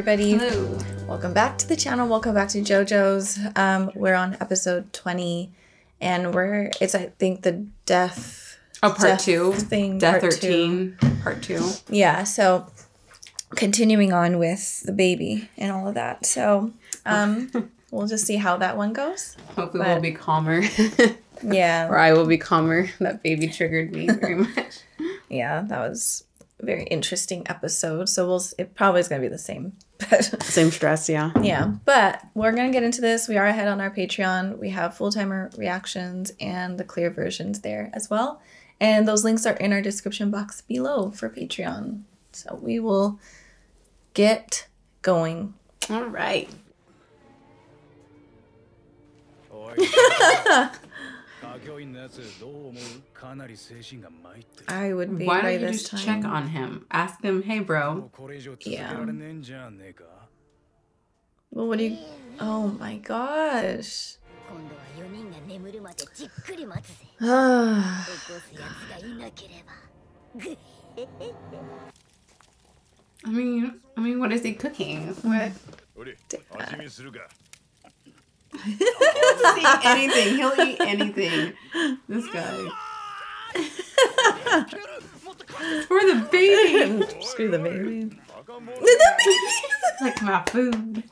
everybody. Hello. Welcome back to the channel. Welcome back to JoJo's. We're on episode 20, and it's I think the death. Part 2 thing. Death part 13. Part 2. Yeah. So continuing on with the baby and all of that. So we'll just see how that one goes. Hopefully we'll be calmer. Yeah. Or I will be calmer. That baby triggered me very much. Yeah, that was a very interesting episode. So it probably is going to be the same. Same stress, yeah. Yeah, but we're going to get into this. We are ahead on our Patreon. We have full-timer reactions and the clear versions there as well. And those links are in our description box below for Patreon. So we will get going. All right. I would be Why by don't you this just time. check on him? Ask him, hey, bro. Yeah. Well, what do you... Oh my gosh. I mean, what is he cooking? What? He'll eat anything. He'll eat anything. This guy. For the baby. Screw the baby. Like my food.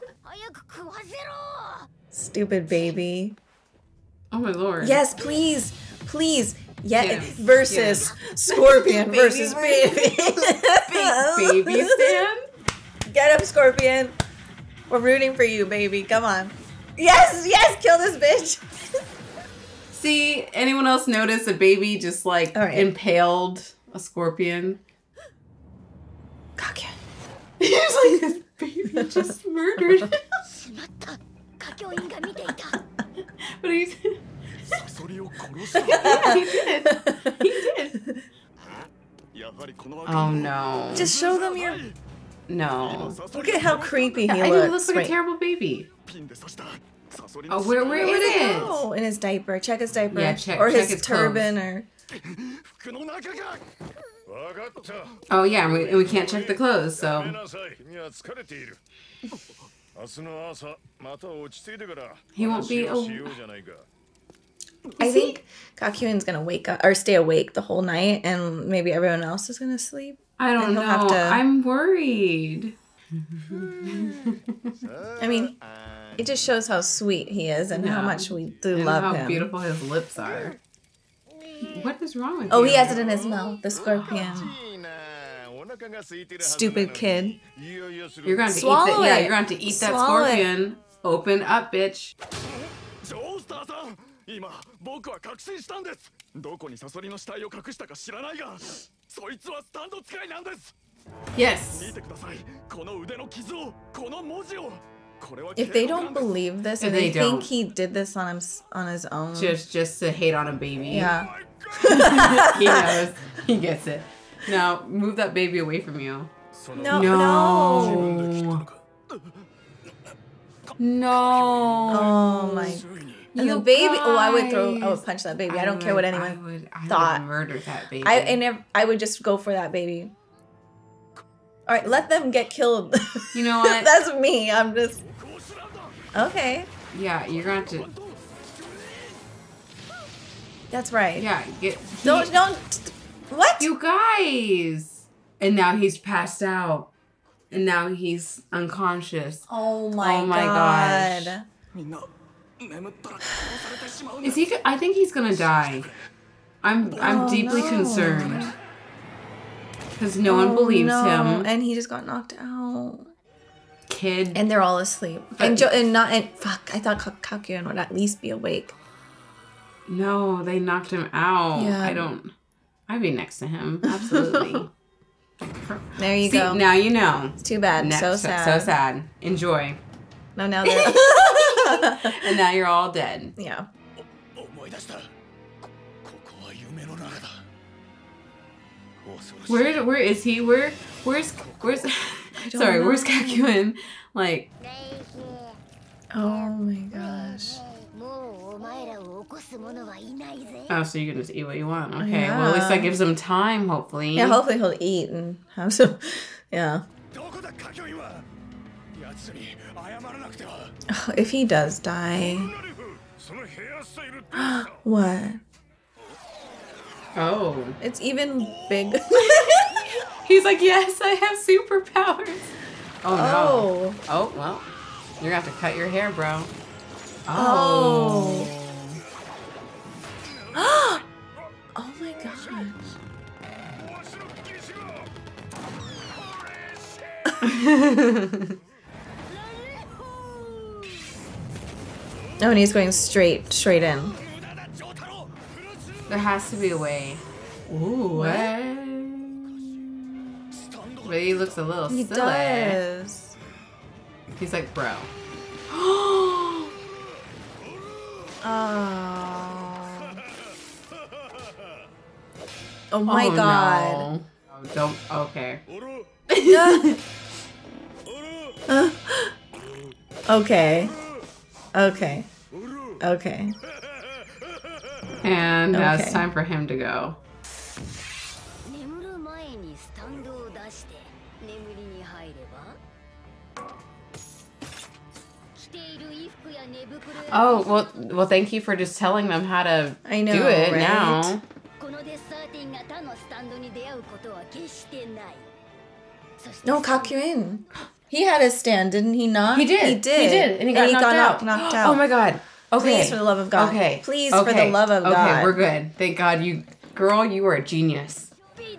Stupid baby. Oh my lord. Yes, please. Please. Yeah, Yes, versus Scorpion versus baby. Big baby stand. Get up, Scorpion. We're rooting for you, baby. Come on. Yes, kill this bitch. See, anyone else notice a baby just like impaled a scorpion? Kakyoin. He was like, this baby just murdered. But he's... Yeah, he did. Oh no. Just show them your... No. Look at how creepy he He looks. looks like a terrible baby. Oh, where is it? Oh, in his diaper. Check his diaper. Yeah, check his his turban or... Oh yeah, and we can't check the clothes, so... He won't be... I think Kakyoin's gonna wake up or stay awake the whole night, and maybe everyone else is gonna sleep. I don't know. I'm worried. I mean, it just shows how sweet he is and how much we do And love how him. beautiful his lips are. What is wrong with you? Oh, he has it in his mouth. The scorpion. Stupid kid. You're going to Swallow eat that. it. Yeah, you're going to eat that Swallow it. scorpion. Open up, bitch. Yes. If they don't believe this, or If they they think don't. he did this on his own. Just to hate on a baby. Yeah. He knows. He gets it. Now, move that baby away from you. No. No. Oh my. And the baby. Oh, I would punch that baby. I don't care what anyone thought. I would murder that baby. I would just go for that baby. All right, let them get killed. You know what? That's me. I'm just... Okay. Yeah, you're going to... That's right. Yeah, Don't... What? You guys! And now he's passed out. And now he's unconscious. Oh my gosh. Is he... I think he's gonna die. I'm deeply concerned. Because no one believes him. And he just got knocked out. Kid. And they're all asleep. And fuck, I thought Kakyoin would at least be awake. No, they knocked him out. Yeah. I'd be next to him. Absolutely. There you go. Now you know. It's too bad. So sad. So sad. Enjoy. No, now they're... And now you're all dead. Yeah. Where is he? Where's sorry, where's Kakyoin? Like, oh my gosh. oh, so you can just eat what you want. Okay, Yeah. well at least that gives him time, hopefully. Yeah, hopefully he'll eat and have some, yeah. Oh, if he does die. What? Oh. It's even big. He's like, yes, I have superpowers. Oh, no. Oh. Oh, well. You're going to have to cut your hair, bro. Oh. Oh my gosh. Oh, and he's going straight in. There has to be a way. Ooh, what? But he looks a little He silly. does. He's like, bro. Oh. Oh my god. No. Oh, don't. Okay. Okay. Okay. Okay. And now it's Okay. time for him to go. Oh, well, thank you for just telling them how to I know, do it right? now. No, Kakuin. He had a stand, didn't he not? He did. He did. And he got knocked out. Oh my god. Okay. Please, for the love of God. Okay. Please, for the love of God. Okay, we're good. Thank God you, girl, you were a genius.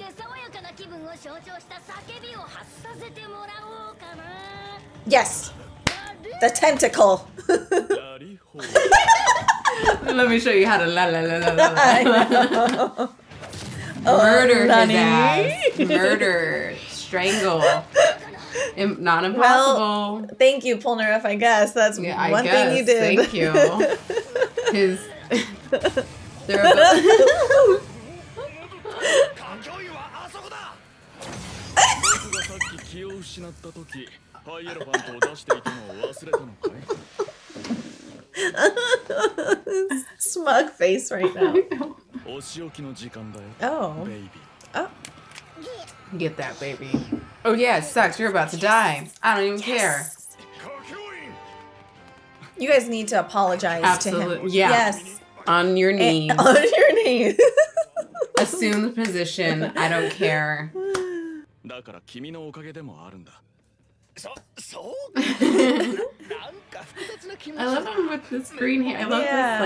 Yes. The tentacle. Let me show you how to la la la la la. I know. Murder his Nani. ass. Murder. Strangle. Not impossible. Well, thank you, Polnareff, I guess. That's Yeah, I one guess. thing you did. Thank you. His. They're about. Smug face right now. Oh. Oh. Get that, baby. Oh yeah, it sucks. You're about to die. I don't even care. You guys need to apologize to him. Absolutely. Yeah. Yes. On your knees. On your knees. Assume the position. I don't care. I love him with this green hair. I love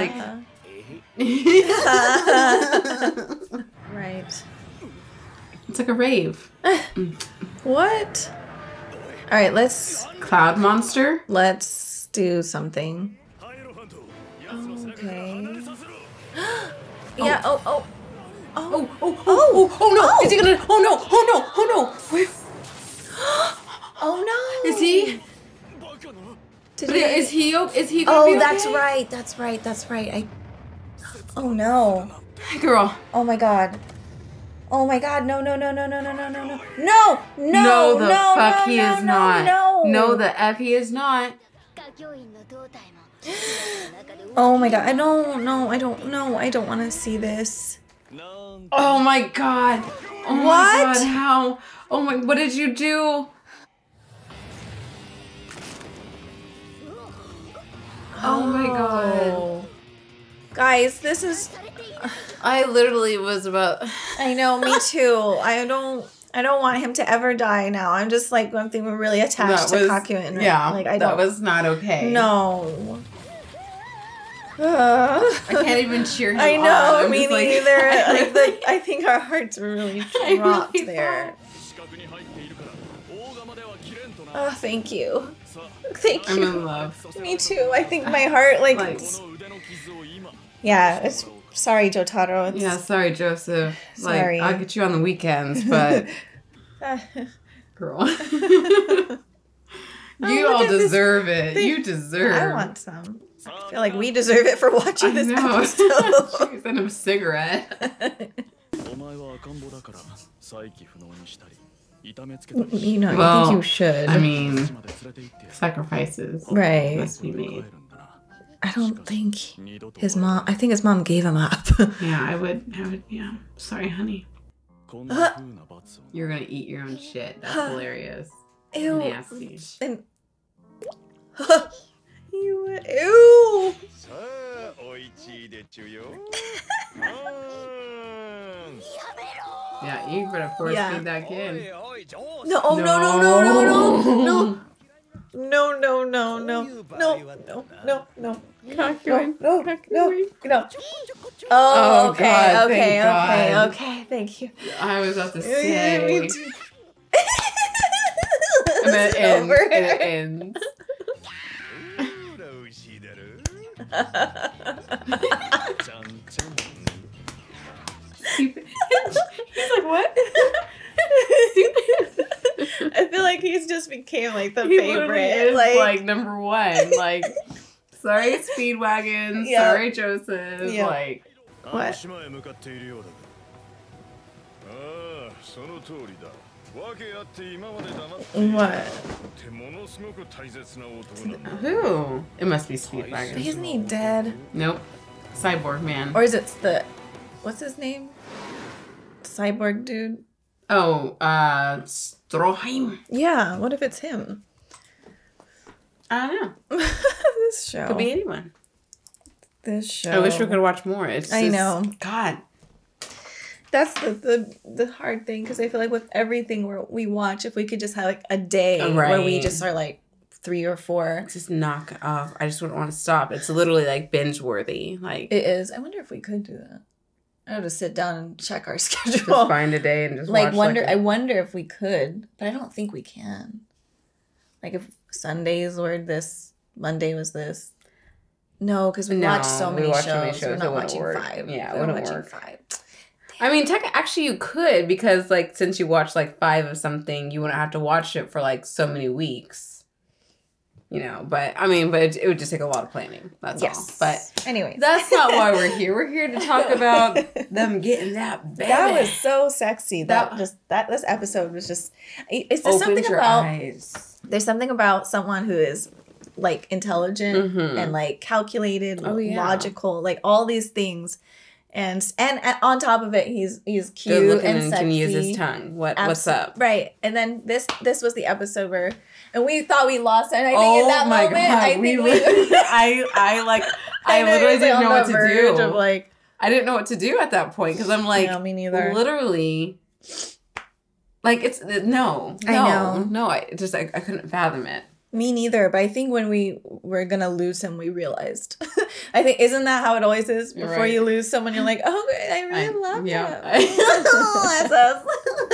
this, like... Right. It's like a rave. What? All right, let's Cloud monster? do something. Okay. Yeah. Oh no! Is he gonna... Oh no! Where... Oh no! Is he... Did Is he gonna be Oh, okay? that's right. Oh no. Girl. Oh my god. No. No, the fuck he is not. No, the F he is not. Oh my god. I don't know. I don't want to see this. Oh my god. Oh my What? god, how? Oh my, what did you do? Oh my god. Guys, this is... I literally was about... I know, me too. I don't want him to ever die now. I'm just like, I'm thinking we're really attached to Kakuin. Right? Yeah, like, that was not okay. No. I can't even cheer him I on. know, I'm me just like- neither. I think our hearts were really dropped really there. Oh, thank you. Thank I'm you. in love. Me too. I think my heart, like yeah, it's... Sorry, Jotaro. It's... Yeah, sorry, Joseph. Sorry. Like, I'll get you on the weekends, but... Girl. You all deserve it. You deserve. I want some. I feel like we deserve it for watching this know. episode. She sent him a cigarette. You know, I Well, think you should. I mean, sacrifices Right. must be made. I don't think his mom... I think his mom gave him up. Yeah, I would, yeah. Sorry, honey. You're gonna eat your own shit. That's hilarious. Ew. Nasty. And Ew. Yeah, you better force feed that kid. No, oh, no, no, no, no, no, no. No, no, no, no, no, no, no, no. Kakyoin. No, Kakyoin. no. Oh, okay, God, okay, thank okay, God. okay. Thank you. I was about to say. Me too. And then This it is ends. over. And it ends. Stupid. He's like, what? I feel like he's just became like the He literally favorite. is like number one. Like, sorry, Speedwagon. Yeah. Sorry, Joseph. Yeah. Like, what? What? who? It must be Speedwagon. Isn't he dead? Nope. Cyborg man. Or is it the, what's his name? Cyborg dude? Oh, Stroheim. Yeah, what if it's him? I don't know. This show. Could be anyone. This show. I wish we could watch more. It's I just, know. God. That's the hard thing, because I feel like with everything we watch, if we could just have like a day where we Right. just are like 3 or 4. Just knock off. I just wouldn't want to stop. It's literally like binge worthy. Like, It is. I wonder if we could do that. I have to sit down and check our schedule. just find a day and just like watch. I wonder if we could, but I don't think we can. Like if Sundays were this, Monday was this. No, because we watch so many shows. We're not watching 5. Yeah, it we're wouldn't watching work. 5. I mean, actually, you could, because like since you watch like 5 of something, you wouldn't have to watch it for like so many weeks. You know, but I mean, but it would just take a lot of planning. That's all. But anyway, that's not why we're here. We're here to talk about them getting that baby. That was so sexy. This episode was just. It's just something your about. eyes. There's something about someone who is like intelligent and like calculated, logical, like all these things. And on top of it, he's cute good looking and and sexy. can use his tongue. What's up? Right. And then this was the episode where, and we thought we lost it. And I think in that moment, I think I literally didn't know what to do. Of like, I didn't know what to do at that point, because I'm like, no, me neither. Literally, like it's no. I know. I couldn't fathom it. Me neither, but I think when we were gonna lose him, we realized. I think, isn't that how it always is? Before you lose someone, you're like, oh, I really love him. That's us.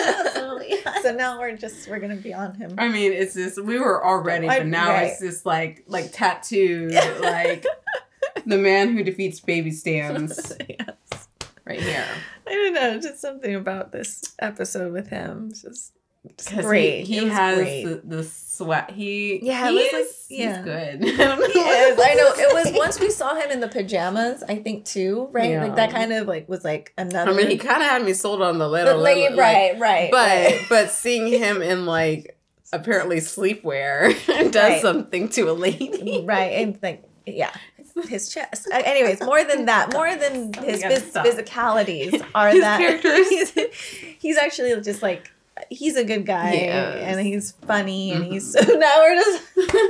So now we're gonna be on him. I mean, it's just, we were already, but now it's just like tattooed, like the man who defeats baby stands. Yes. Right here. I don't know, just something about this episode with him. It's just great. He has the sweat. He's good. I don't know. He is. I know. It was once we saw him in the pajamas, I think too, right? Yeah. Like that kind of like was like another. I mean, he kind of had me sold on the little right. But seeing him in like apparently sleepwear does something to a lady, right? And like, yeah. His chest. Anyways, more than his physicalities are his that characters. He's actually just like, he's a good guy and he's funny and he's so now we're just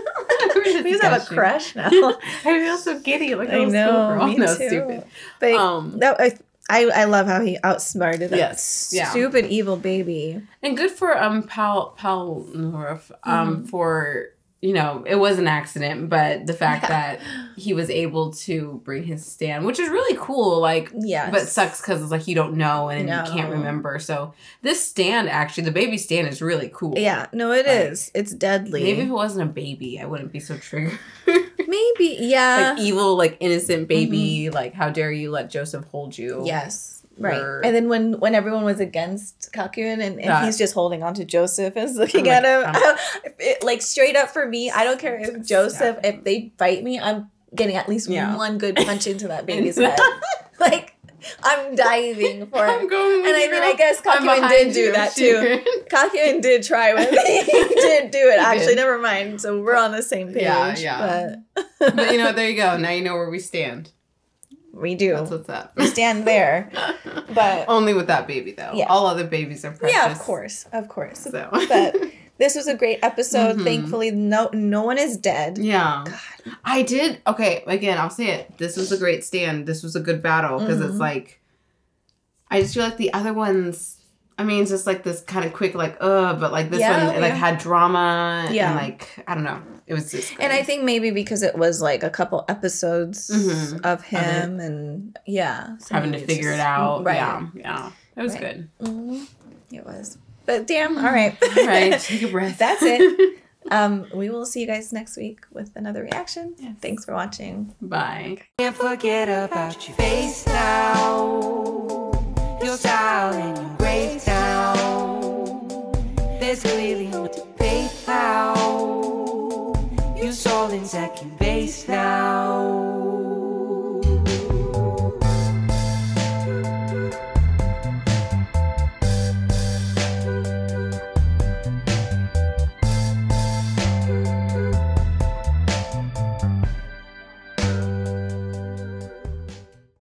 we just have a crush now. I feel so giddy like I know, me too. Stupid. But I love how he outsmarted that stupid evil baby. And good for Paul Nurif for, you know, it was an accident, but the fact that he was able to bring his stand, which is really cool, like, but sucks because it's like you don't know and you can't remember. So this stand, actually, the baby stand is really cool. Yeah, no, it is. It's deadly. Maybe if it wasn't a baby, I wouldn't be so triggered. Maybe, yeah. Like evil, like innocent baby, like how dare you let Joseph hold you? Yes. Right. And then when everyone was against Kakyoin and he's just holding on to Joseph and looking at him, like straight up for me, I don't care if Joseph, if they fight me, I'm getting at least one good punch into that baby's head. Like, I'm diving for it. And I guess Kakyoin did do that too. Kakyoin did try with it. He did do it. Actually, never mind. So we're on the same page. Yeah. But you know, there you go. Now you know where we stand. We do. That's what's up. We stand there. But only with that baby though. Yeah. All other babies are precious. Yeah, of course. So. But This was a great episode. Mm-hmm. Thankfully, no one is dead. Yeah. God. I did. Okay, again, I'll say it. This was a great stand. This was a good battle because it's like, I just feel like the other ones, I mean, it's just like this kind of quick, like, but like this one, like had drama and like, I don't know. It was just great. And I think maybe because it was like a couple episodes of him and so having to figure it out. Right. Yeah. It was good. Mm-hmm. It was. But damn, all right. All right, take a breath. That's it. We will see you guys next week with another reaction. Yeah. Thanks for watching. Bye. Can't forget about your face now. Your style and your grace now. There's clearly no debate now. You're all in second base now.